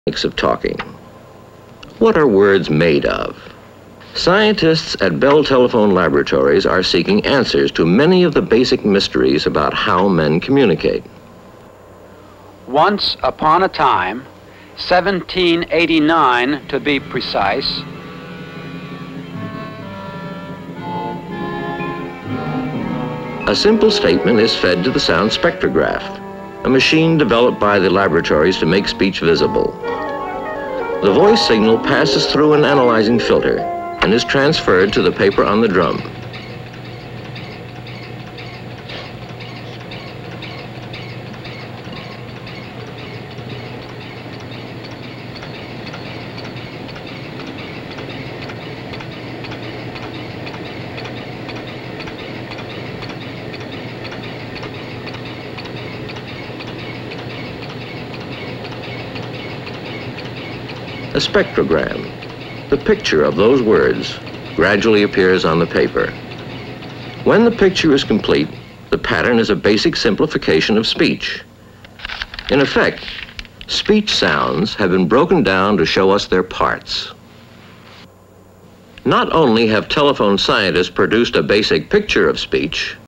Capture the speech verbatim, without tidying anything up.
of talking. What are words made of? Scientists at Bell Telephone Laboratories are seeking answers to many of the basic mysteries about how men communicate. Once upon a time, seventeen eighty-nine to be precise, a simple statement is fed to the sound spectrograph, a machine developed by the laboratories to make speech visible. The voice signal passes through an analyzing filter and is transferred to the paper on the drum. A spectrogram, the picture of those words, gradually appears on the paper. When the picture is complete, the pattern is a basic simplification of speech. In effect, speech sounds have been broken down to show us their parts. Not only have telephone scientists produced a basic picture of speech,